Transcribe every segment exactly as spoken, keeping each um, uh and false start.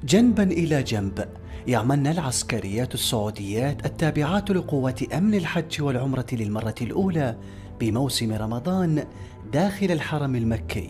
جنبا إلى جنب يعملن العسكريات السعوديات التابعات لقوات أمن الحج والعمرة للمرة الأولى بموسم رمضان داخل الحرم المكي.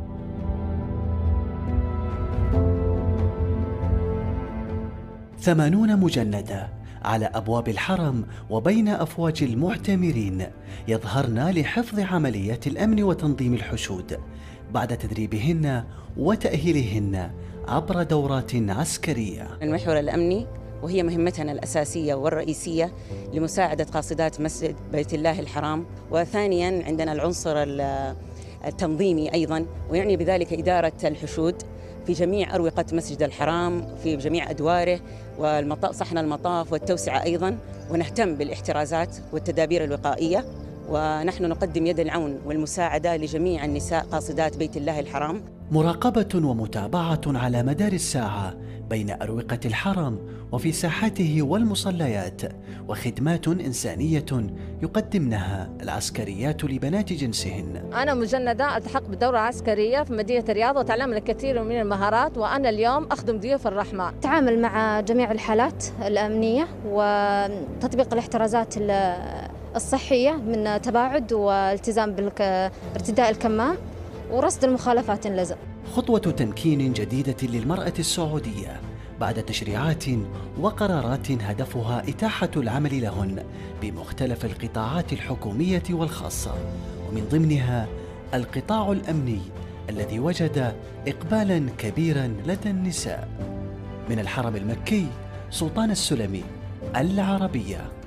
ثمانون مجندة على أبواب الحرم وبين أفواج المعتمرين يظهرن لحفظ عمليات الأمن وتنظيم الحشود بعد تدريبهن وتأهيلهن عبر دورات عسكرية. المحور الأمني وهي مهمتنا الأساسية والرئيسية لمساعدة قاصدات مسجد بيت الله الحرام، وثانيا عندنا العنصر التنظيمي أيضا، ويعني بذلك إدارة الحشود في جميع أروقة مسجد الحرام في جميع أدواره وصحن المطاف والتوسعة أيضا، ونهتم بالاحترازات والتدابير الوقائية، ونحن نقدم يد العون والمساعدة لجميع النساء قاصدات بيت الله الحرام. مراقبة ومتابعة على مدار الساعة بين أروقة الحرم وفي ساحته والمصليات، وخدمات إنسانية يقدمنها العسكريات لبنات جنسهن. أنا مجندة ألتحق بالدورة العسكرية في مدينة الرياض وتعلمنا الكثير من المهارات، وأنا اليوم أخدم ضيوف الرحمة. تعامل مع جميع الحالات الأمنية وتطبيق الاحترازات الصحية من تباعد والتزام بارتداء الكمام ورصد المخالفات إن لزم. خطوة تمكين جديدة للمرأة السعودية بعد تشريعات وقرارات هدفها إتاحة العمل لهن بمختلف القطاعات الحكومية والخاصة، ومن ضمنها القطاع الأمني الذي وجد إقبالا كبيرا لدى النساء. من الحرم المكي، سلطان السلمي، العربية.